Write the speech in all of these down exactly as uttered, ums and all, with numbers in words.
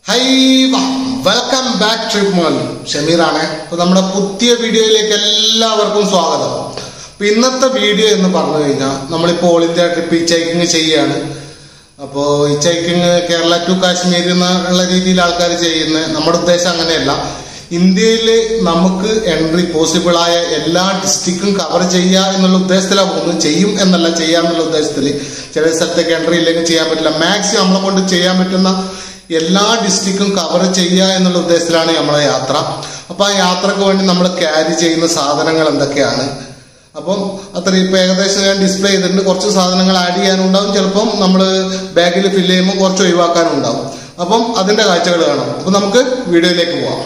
Hi, welcome back Trip Mall. Shamir ആണ്. അപ്പോൾ നമ്മുടെ പുതിയ വീഡിയോയിലേക്ക് എല്ലാവർക്കും സ്വാഗതം. അപ്പോൾ ഇന്നത്തെ വീഡിയോ എന്ന് പറഞ്ഞു കഴിഞ്ഞാൽ നമ്മൾ ഇപ്പോൾ ഓൾ ഇന്ത്യ ട്രിപ്പ് ഹിച്ചൈക്കിംഗ് ചെയ്യാണ്. അപ്പോൾ ഹിച്ചൈക്കിംഗ് കേരള ടു കാശ്മീർ എന്നുള്ള രീതിയിൽ ആൾക്കാർ ചെയ്യുന്നത് നമ്മുടെ ഉദ്ദേശം അങ്ങനെയല്ല. ഇന്ത്യയിൽ നമുക്ക് എൻട്രി പോസിബിൾ ആയ എല്ലാ ഡിസ്ട്രിക്റ്റും കവർ ചെയ്യുക എന്നുള്ള ഉദ്ദേശത്തിലാണ് പോകുന്നത്. ചെയ്യും എന്നല്ല, ചെയ്യാന്നുള്ള ഉദ്ദേശത്തിൽ. ചില സ്ഥലത്തേക്ക് എൻട്രി ഇല്ലെങ്കിൽ ചെയ്യാൻ പറ്റില്ല. മാക്സിമം നമ്മളെ കൊണ്ട് ചെയ്യാൻ പറ്റുന്ന എല്ലാ ഡിസ്ട്രിക്റ്റും കവർ ചെയ്യുക എന്നുള്ള ഉദ്ദേശത്തിലാണ് നമ്മളെ യാത്ര. അപ്പോൾ ആ യാത്രക്ക് വേണ്ടി നമ്മൾ ക്യാരി ചെയ്യുന്ന സാധനങ്ങൾ എന്തൊക്കെയാണ്, അപ്പം അത്രയും ഇപ്പം ഏകദേശം ഞാൻ ഡിസ്പ്ലേ ചെയ്തിട്ടുണ്ട്. കുറച്ച് സാധനങ്ങൾ ആഡ് ചെയ്യാനുണ്ടാവും, ചിലപ്പം നമ്മൾ ബാഗിൽ ഫില്ല് ചെയ്യുമ്പോൾ കുറച്ച് ഒഴിവാക്കാനുണ്ടാവും. അപ്പം അതിൻ്റെ കാഴ്ചകൾ കാണാം. അപ്പം നമുക്ക് വീഡിയോയിലേക്ക് പോവാം.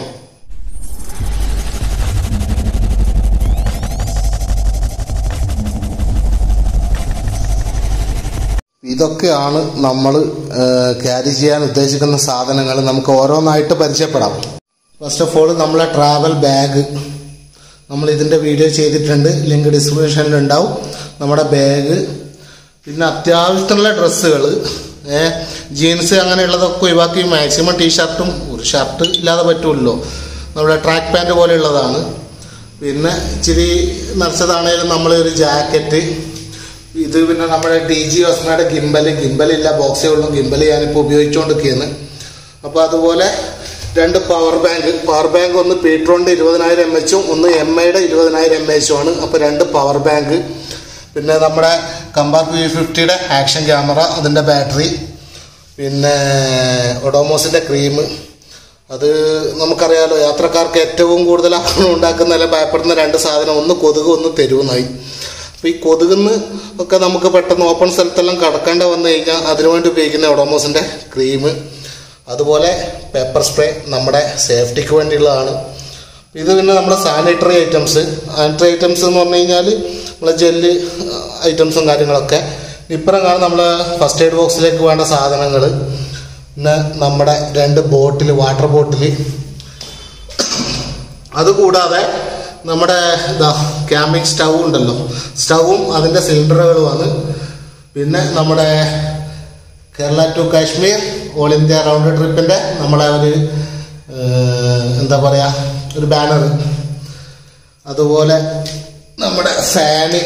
ഇതൊക്കെയാണ് നമ്മൾ ക്യാരി ചെയ്യാൻ ഉദ്ദേശിക്കുന്ന സാധനങ്ങൾ. നമുക്ക് ഓരോന്നായിട്ട് പരിചയപ്പെടാം. ഫസ്റ്റ് ഓഫ് ഓൾ നമ്മളെ ട്രാവൽ ബാഗ്, നമ്മൾ ഇതിൻ്റെ വീഡിയോ ചെയ്തിട്ടുണ്ട്, ലിങ്ക് ഡിസ്ക്രിപ്ഷനിൽ ഉണ്ടാവും. നമ്മുടെ ബാഗ്, പിന്നെ അത്യാവശ്യത്തിനുള്ള ഡ്രസ്സുകൾ, ജീൻസ് അങ്ങനെയുള്ളതൊക്കെ ഒഴിവാക്കി മാക്സിമം ടീഷർട്ടും, ഒരു ഷർട്ട് ഇല്ലാതെ പറ്റുമല്ലോ, നമ്മുടെ ട്രാക്ക് പാൻറ്റ് പോലെയുള്ളതാണ്. പിന്നെ ഇച്ചിരി നിറച്ചതാണെങ്കിലും നമ്മൾ ഒരു ജാക്കറ്റ്, ഇത് പിന്നെ നമ്മുടെ ഡി ജി വസ്നയുടെ ഗിംബല്, ഗിംബലില്ല, ബോക്സേ ഉള്ളൂ. ഗിംബൽ ഞാനിപ്പോൾ ഉപയോഗിച്ചുകൊണ്ടിരിക്കുകയാണ്. അപ്പോൾ അതുപോലെ രണ്ട് പവർ ബാങ്ക്, പവർ ബാങ്ക് ഒന്ന് പീട്രോണിൻ്റെ ഇരുപതിനായിരം എം എച്ചും ഒന്ന് എം ഐയുടെ ഇരുപതിനായിരം എം എച്ചും ആണ്. അപ്പോൾ രണ്ട് പവർ ബാങ്ക്. പിന്നെ നമ്മുടെ കമ്പാർട്ട് വി ഫിഫ്റ്റിയുടെ ആക്ഷൻ ക്യാമറ, അതിൻ്റെ ബാറ്ററി, പിന്നെ ഒഡോമോസിൻ്റെ ക്രീം. അത് നമുക്കറിയാലോ, യാത്രക്കാർക്ക് ഏറ്റവും കൂടുതൽ ആക്രമണം ഉണ്ടാക്കുന്നതല്ല ഭയപ്പെടുന്ന രണ്ട് സാധനം, ഒന്ന് കൊതുക്, ഒന്ന് തെരുവുനായി. അപ്പോൾ ഈ കൊതുകുന്ന് ഒക്കെ നമുക്ക് പെട്ടെന്ന് ഓപ്പൺ സ്ഥലത്തെല്ലാം കടക്കേണ്ട വന്നു കഴിഞ്ഞാൽ അതിനുവേണ്ടി ഉപയോഗിക്കുന്ന ഒഡോമോസിൻ്റെ ക്രീം. അതുപോലെ പേപ്പർ സ്പ്രേ നമ്മുടെ സേഫ്റ്റിക്ക് വേണ്ടിയുള്ളതാണ്. ഇത് പിന്നെ നമ്മുടെ സാനിറ്ററി ഐറ്റംസ്. സാനിറ്ററി ഐറ്റംസ് എന്ന് പറഞ്ഞു കഴിഞ്ഞാൽ നമ്മളെ ജെല്ല് ഐറ്റംസും കാര്യങ്ങളൊക്കെ. ഇപ്പുറം കാണും നമ്മൾ ഫസ്റ്റ് എയ്ഡ് ബോക്സിലേക്ക് വേണ്ട സാധനങ്ങൾ. പിന്നെ നമ്മുടെ രണ്ട് ബോട്ടിൽ, വാട്ടർ ബോട്ടിൽ. അതുകൂടാതെ നമ്മുടെ ഇതാ ക്യാമ്പിംഗ് സ്റ്റൗ ഉണ്ടല്ലോ, സ്റ്റൗവും അതിൻ്റെ സിലിണ്ടറുകളുമാണ്. പിന്നെ നമ്മുടെ Kerala to Kashmir all India round ട്രിപ്പിൻ്റെ നമ്മളെ ഒരു എന്താ പറയുക, ഒരു ബാനർ. അതുപോലെ നമ്മുടെ ഫാന്,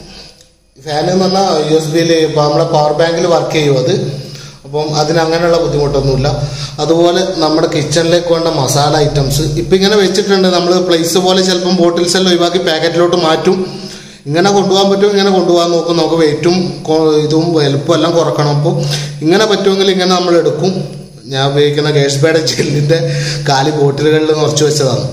ഫാൻ എന്ന് പറഞ്ഞാൽ യു എസ് ബിയിൽ നമ്മുടെ പവർ ബാങ്കിൽ വർക്ക് ചെയ്യും അത്. അപ്പം അതിന് അങ്ങനെയുള്ള ബുദ്ധിമുട്ടൊന്നുമില്ല. അതുപോലെ നമ്മുടെ കിച്ചണിലേക്ക് വേണ്ട മസാല ഐറ്റംസ് ഇപ്പം ഇങ്ങനെ വെച്ചിട്ടുണ്ട്. നമ്മൾ പ്ലേസ് പോലെ ചിലപ്പം ബോട്ടിൽസ് എല്ലാം ഒഴിവാക്കി പാക്കറ്റിലോട്ട് മാറ്റും. ഇങ്ങനെ കൊണ്ടുപോകാൻ പറ്റും, ഇങ്ങനെ കൊണ്ടുപോകാൻ നോക്കും. നമുക്ക് വെയിറ്റും ഇതും വലുപ്പം എല്ലാം കുറക്കണം. അപ്പോൾ ഇങ്ങനെ പറ്റുമെങ്കിൽ ഇങ്ങനെ നമ്മൾ എടുക്കും. ഞാൻ ഉപയോഗിക്കുന്ന ഗേഷ്ബയുടെ ജെല്ലിൻ്റെ കാലി ബോട്ടിലുകളിൽ നിറച്ച് വെച്ചതാണ്.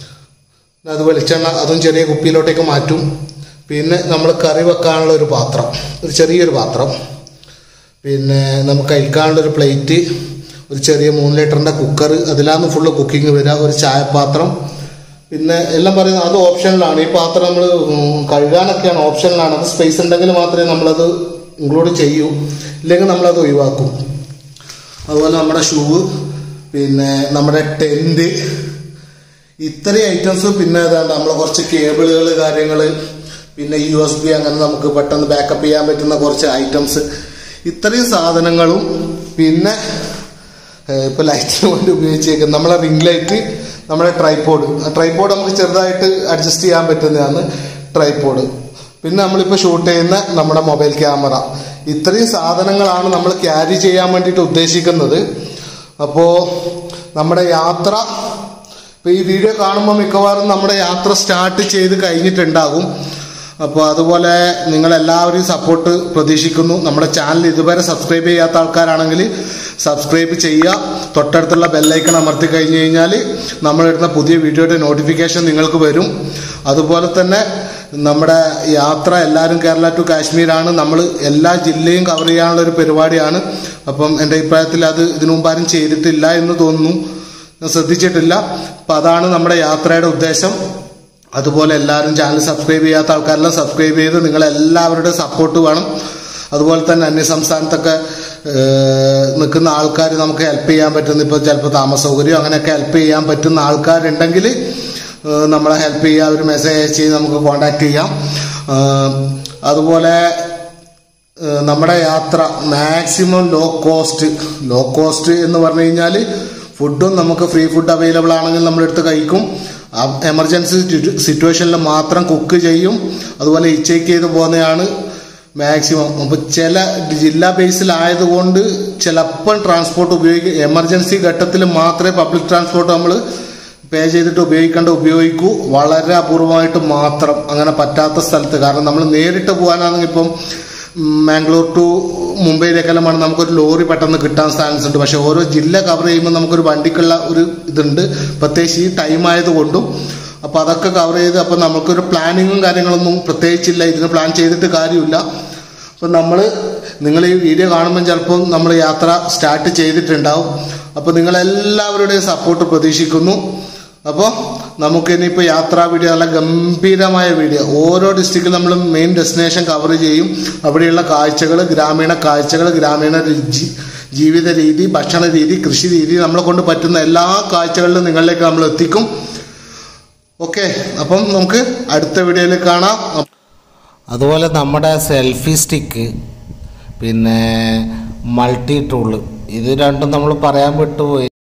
അത് വെളിച്ചെണ്ണ, അതും ചെറിയ കുപ്പിയിലോട്ടേക്ക് മാറ്റും. പിന്നെ നമ്മൾ കറി വെക്കാനുള്ള ഒരു പാത്രം, ഒരു ചെറിയൊരു പാത്രം. പിന്നെ നമുക്ക് കഴിക്കാനുള്ളൊരു പ്ലേറ്റ്, ഒരു ചെറിയ മൂന്ന് ലിറ്ററിൻ്റെ കുക്കർ, അതിലാണ് ഫുള്ള് കുക്കിംഗ് വരിക. ഒരു ചായപാത്രം. പിന്നെ എല്ലാം പറയുന്നത് അത് ഓപ്ഷനിലാണ്. ഈ പാത്രം നമ്മൾ കഴുകാനൊക്കെയാണ്, ഓപ്ഷനിലാണ്. അത് സ്പേസ് ഉണ്ടെങ്കിൽ മാത്രമേ നമ്മളത് ഇൻക്ലൂഡ് ചെയ്യൂ, ഇല്ലെങ്കിൽ നമ്മളത് ഒഴിവാക്കും. അതുപോലെ നമ്മുടെ ഷൂ, പിന്നെ നമ്മുടെ ടെൻറ്റ്, ഇത്രയും ഐറ്റംസ്. പിന്നെ ഏതാണ്ട് നമ്മൾ കുറച്ച് കേബിളുകൾ, കാര്യങ്ങൾ, പിന്നെ യു എസ് ബി, അങ്ങനെ നമുക്ക് പെട്ടെന്ന് ബാക്കപ്പ് ചെയ്യാൻ പറ്റുന്ന കുറച്ച് ഐറ്റംസ്. ഇത്രയും സാധനങ്ങളും. പിന്നെ ഇപ്പോൾ ലൈറ്റിന് വേണ്ടി ഉപയോഗിച്ചേക്കുന്നത് നമ്മളെ റിംഗ് ലൈറ്റ്, നമ്മുടെ ട്രൈപോഡ്. ട്രൈപോഡ് നമുക്ക് ചെറുതായിട്ട് അഡ്ജസ്റ്റ് ചെയ്യാൻ പറ്റുന്നതാണ് ട്രൈപോഡ്. പിന്നെ നമ്മളിപ്പോൾ ഷൂട്ട് ചെയ്യുന്ന നമ്മുടെ മൊബൈൽ ക്യാമറ. ഇത്രയും സാധനങ്ങളാണ് നമ്മൾ ക്യാരി ചെയ്യാൻ വേണ്ടിയിട്ട് ഉദ്ദേശിക്കുന്നത്. അപ്പോൾ നമ്മുടെ യാത്ര, ഇപ്പോൾ ഈ വീഡിയോ കാണുമ്പോൾ മിക്കവാറും നമ്മുടെ യാത്ര സ്റ്റാർട്ട് ചെയ്ത് കഴിഞ്ഞിട്ടുണ്ടാകും. അപ്പോൾ അതുപോലെ നിങ്ങളെല്ലാവരും സപ്പോർട്ട് പ്രതീക്ഷിക്കുന്നു. നമ്മുടെ ചാനൽ ഇതുവരെ സബ്സ്ക്രൈബ് ചെയ്യാത്ത ആൾക്കാരാണെങ്കിൽ സബ്സ്ക്രൈബ് ചെയ്യുക. തൊട്ടടുത്തുള്ള ബെല്ലൈക്കൺ അമർത്തി കഴിഞ്ഞ് കഴിഞ്ഞാൽ നമ്മളിടുന്ന പുതിയ വീഡിയോയുടെ നോട്ടിഫിക്കേഷൻ നിങ്ങൾക്ക് വരും. അതുപോലെ തന്നെ നമ്മുടെ യാത്ര എല്ലാവരും കേരള ടു കാശ്മീരാണ്. നമ്മൾ എല്ലാ ജില്ലയും കവർ ചെയ്യാനുള്ള ഒരു പരിപാടിയാണ്. അപ്പം എൻ്റെ അഭിപ്രായത്തിൽ അത് ഇതിനു മുമ്പാരും ചെയ്തിട്ടില്ല എന്ന് തോന്നുന്നു, ഞാൻ ശ്രദ്ധിച്ചിട്ടില്ല. അപ്പം അതാണ് നമ്മുടെ യാത്രയുടെ ഉദ്ദേശം. അതുപോലെ എല്ലാവരും ചാനൽ സബ്സ്ക്രൈബ് ചെയ്യാത്ത ആൾക്കാരെല്ലാം സബ്സ്ക്രൈബ് ചെയ്ത് നിങ്ങളെല്ലാവരുടെ സപ്പോർട്ട് വേണം. അതുപോലെ തന്നെ അന്യസംസ്ഥാനത്തൊക്കെ നിൽക്കുന്ന ആൾക്കാർ നമുക്ക് ഹെൽപ്പ് ചെയ്യാൻ പറ്റുന്ന, ഇപ്പോൾ ചിലപ്പോൾ താമസ സൗകര്യം അങ്ങനെയൊക്കെ ഹെൽപ്പ് ചെയ്യാൻ പറ്റുന്ന ആൾക്കാരുണ്ടെങ്കിൽ നമ്മളെ ഹെൽപ്പ് ചെയ്യുക. ഒരു മെസ്സേജ് അയച്ച് നമുക്ക് കോൺടാക്ട് ചെയ്യാം. അതുപോലെ നമ്മുടെ യാത്ര maximum low cost, low cost എന്ന് പറഞ്ഞു കഴിഞ്ഞാൽ ഫുഡും നമുക്ക് ഫ്രീ ഫുഡ് അവൈലബിൾ ആണെങ്കിൽ നമ്മളെടുത്ത് കഴിക്കും. എമർജൻസി സിറ്റുവേഷനിൽ മാത്രം കുക്ക് ചെയ്യും. അതുപോലെ ഇച്ചേക്ക് ചെയ്ത് പോകുന്നതാണ് മാക്സിമം. അപ്പോൾ ചില ജില്ലാ ബേസിലായതുകൊണ്ട് ചിലപ്പോൾ ട്രാൻസ്പോർട്ട് ഉപയോഗിക്കും. എമർജൻസി ഘട്ടത്തിൽ മാത്രമേ പബ്ലിക് ട്രാൻസ്പോർട്ട് നമ്മൾ പേ ചെയ്തിട്ട് ഉപയോഗിക്കേണ്ട ഉപയോഗിക്കൂ. വളരെ അപൂർവമായിട്ട് മാത്രം, അങ്ങനെ പറ്റാത്ത സ്ഥലത്ത്. കാരണം നമ്മൾ നേരിട്ട് പോകാനാണെങ്കിൽ ഇപ്പം മാംഗ്ലൂർ ടു മുംബൈയിലേക്കെല്ലാമാണ് നമുക്കൊരു ലോറി പെട്ടെന്ന് കിട്ടാൻ ചാൻസ് ഉണ്ട്. പക്ഷെ ഓരോ ജില്ല കവർ ചെയ്യുമ്പോൾ നമുക്കൊരു വണ്ടിക്കുള്ള ഒരു ഇതുണ്ട്, പ്രത്യേകിച്ച് ഈ ടൈം ആയതുകൊണ്ടും. അപ്പോൾ അതൊക്കെ കവർ ചെയ്ത് അപ്പോൾ നമുക്കൊരു പ്ലാനിങ്ങും കാര്യങ്ങളൊന്നും പ്രത്യേകിച്ചില്ല. ഇതിന് പ്ലാൻ ചെയ്തിട്ട് കാര്യമില്ല. അപ്പം നമ്മൾ നിങ്ങൾ ഈ വീഡിയോ കാണുമ്പോൾ ചിലപ്പം നമ്മൾ യാത്ര സ്റ്റാർട്ട് ചെയ്തിട്ടുണ്ടാവും. അപ്പോൾ നിങ്ങളെല്ലാവരുടെയും സപ്പോർട്ട് പ്രതീക്ഷിക്കുന്നു. അപ്പോൾ നമുക്കിനിപ്പോൾ യാത്രാ വീഡിയോ, നല്ല ഗംഭീരമായ വീഡിയോ, ഓരോ ഡിസ്ട്രിക്റ്റിൽ നമ്മൾ മെയിൻ ഡെസ്റ്റിനേഷൻ കവർ ചെയ്യും. അവിടെയുള്ള കാഴ്ചകൾ, ഗ്രാമീണ കാഴ്ചകൾ, ഗ്രാമീണ ജീവിത രീതി, ഭക്ഷണ രീതി, കൃഷി രീതി, നമ്മളെ കൊണ്ട് പറ്റുന്ന എല്ലാ കാഴ്ചകളിലും നിങ്ങളിലേക്ക് നമ്മൾ എത്തിക്കും. ഓക്കെ, അപ്പം നമുക്ക് അടുത്ത വീഡിയോയിൽ കാണാം. അതുപോലെ നമ്മുടെ സെൽഫി സ്റ്റിക്ക്, പിന്നെ മൾട്ടി ടൂള്, ഇത് രണ്ടും നമ്മൾ പറയാൻ വിട്ടുപോയി.